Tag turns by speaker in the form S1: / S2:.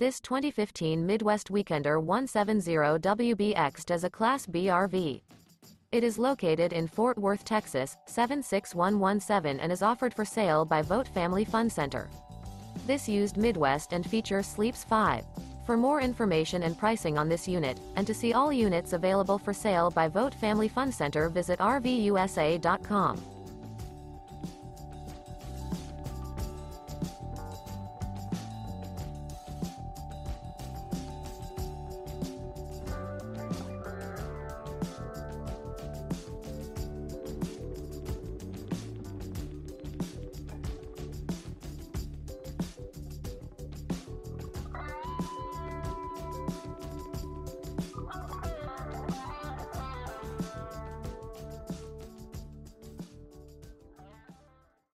S1: This 2015 Midwest Weekender 170WBX is a Class B RV. It is located in Fort Worth, Texas, 76117 and is offered for sale by Vogt Family Fun Center. This used Midwest and feature sleeps 5. For more information and pricing on this unit, and to see all units available for sale by Vogt Family Fun Center, visit RVUSA.com.